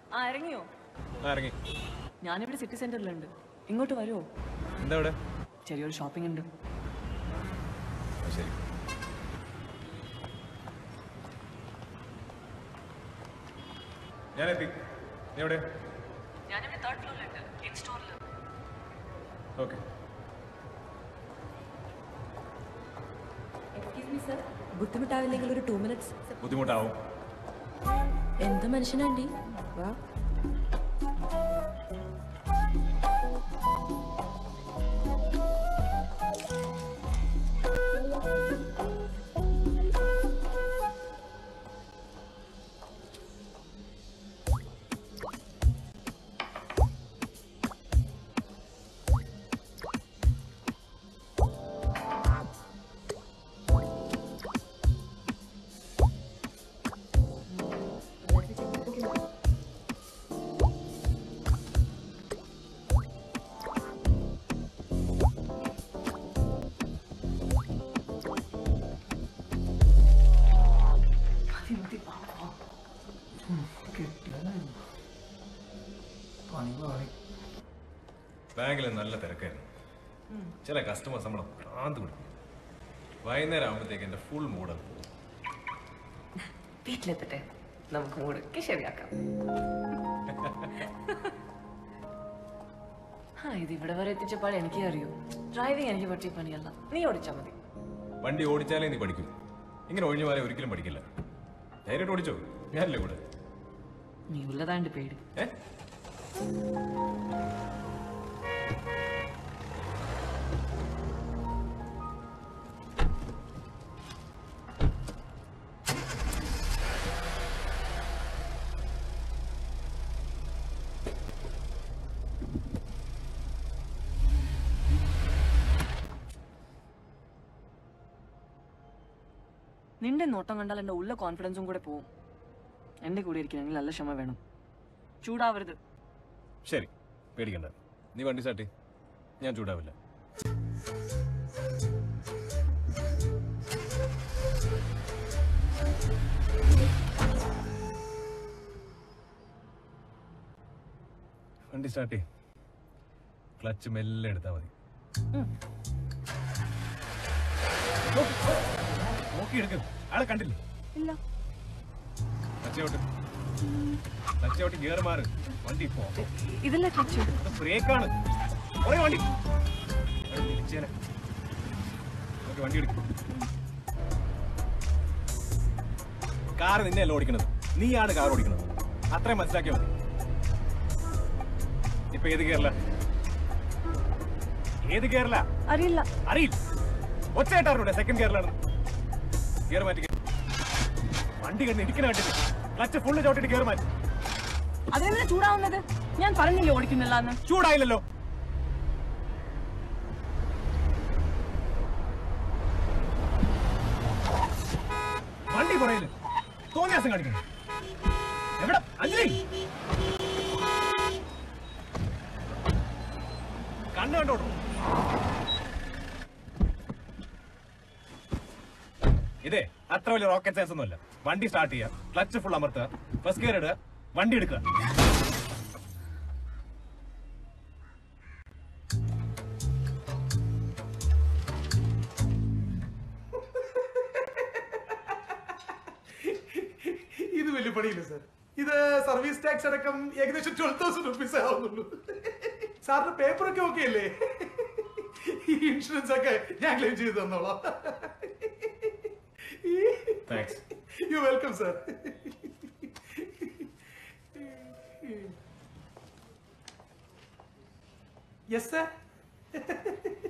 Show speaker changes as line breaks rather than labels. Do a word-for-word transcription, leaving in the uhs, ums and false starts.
ആ ഇറങ്ങിയോ?
ഇറങ്ങി.
ഞാനിവിടെ സിറ്റി സെന്ററിലുണ്ട്. ഇങ്ങോട്ട് വരുമോ?
എന്താ ഇവിടെ?
ചെറിയൊരു ഷോപ്പിംഗ് ഉണ്ട്.
ശരി. ഞാനെത്തി. നീ എവിടെ?
ഞാനിവിടെ തേർഡ് ഫ്ലോറിലുണ്ട്, കേക്ക് സ്റ്റോറിൽ.
ഓക്കെ.
എക്സ്ക്യൂസ് മീ സർ, ബുദ്ധിമുട്ടാവില്ലെങ്കിൽ ഒരു ടു മിനിറ്റ്സ്.
ബുദ്ധിമുട്ടാവും.
എന്ത് മനുഷ്യനാണ്ടി? വാ.
ബാങ്കിൽ നല്ല തിരക്കായിരുന്നു. ചില കസ്റ്റമേഴ്സ് നമ്മളെ ഭ്രാന്ത് പിടിക്കും. വൈകുന്നേരം ആകുമ്പോഴത്തേക്ക് എന്റെ ഫുൾ മൂഡാണ്.
വീട്ടിലെത്തട്ടെ, നമുക്ക് മൂടൊക്കെ ശരിയാക്കാം. ആ ഇത് ഇവിടെ വരെ എത്തിച്ചപ്പോൾ എനിക്ക് അറിയൂ, ഡ്രൈവിംഗ് എനിക്ക് പറ്റിയ പണിയല്ല. നീ ഓടിച്ചാൽ മതി.
വണ്ടി ഓടിച്ചാലേ നീ പഠിക്കും. ഇങ്ങനെ ഒഴിഞ്ഞു പോയാലേ ഒരിക്കലും പഠിക്കില്ല. ധൈര്യമായിട്ട് ഓടിച്ചോ, ഞാനല്ലേ കൂടെ.
നീ ഉള്ളതാണ്ട് പേടി.
ഏ
നിന്റെ നോട്ടം കണ്ടാൽ എന്റെ ഉള്ള കോൺഫിഡൻസും കൂടെ പോവും. എന്റെ കൂടെ ഇരിക്കണമെങ്കിൽ നല്ല ക്ഷമ വേണം. ചൂടാവരുത്.
ശരി, പേടിക്കണ്ട. നീ വണ്ടി സ്റ്റാർട്ട് ചെയ്യ്, ഞാൻ ചൂടാവില്ല. വണ്ടി സ്റ്റാർട്ട് ചെയ്യ്. ക്ലച്ച് മെല്ലെ എടുത്താൽ മതി. നോക്കി എടുക്കും. ആളെ കണ്ടില്ലേ?
ഇല്ല.
ക്ലച്ചോട്ട് ക്ലച്ചോട്ട് ഗിയർ മാറ്. വണ്ടി പോ.
ഇതല്ല ക്ലച്ച്,
ബ്രേക്കാണ്. ഒരേ വണ്ടി വണ്ടി എടുക്കും. കാർ നിന്നെയല്ല ഓടിക്കണത്, നീയാണ് കാർ ഓടിക്കണത്. അത്രയും മനസ്സിലാക്കിയാ മതി. ഇപ്പൊ ഏത് ഗിയറില? ഏത് ഗിയറില?
അറിയില്ല.
അറിയില്ല. ഒച്ചയായിട്ടാറിവിടെ സെക്കൻഡ് ഗിയറിലാണ്. ഗിയർ മാറ്റി. വണ്ടി കണ്ട് ഇടിക്കണ കണ്ടില്ല. ക്ലച്ച് ഫുള്ള് ചോട്ടിട്ട് ഗിയർ മാറ്റി.
അതെന്താ ചൂടാവുന്നത്? ഞാൻ പറഞ്ഞില്ലേ ഓടിക്കുന്നില്ല.
ചൂടായില്ലല്ലോ. വണ്ടി പറയില്ല. തോന്നിയാസം കാണിക്കണം. എവിടെ അഞ്ജലി? കണ്ണ് കണ്ടോട്ടോ. ഇതേ അത്ര വലിയ റോക്കറ്റ് സയൻസ് ഒന്നുമല്ല. വണ്ടി സ്റ്റാർട്ട് ചെയ്യുക, ക്ലച്ച് ഫുൾ അമർത്തുക, ഫസ്റ്റ് ഗിയർ ഇടുക, വണ്ടി എടുക്കുക.
ഇത് വലിയ പണിയില്ല സാർ. ഇത് സർവീസ് ടാക്സ് അടക്കം ഏകദേശം ട്വൽവ് തൗസൻഡ് റുപ്പീസ് ആവുന്നുള്ളൂ. സാറിന്റെ പേപ്പറൊക്കെ ഓക്കെ അല്ലേ? ഈ ഇൻഷുറൻസ് ഒക്കെ ഞാൻ ക്ലെയിം ചെയ്ത് തന്നോളാം. You welcome sir. Yes sir.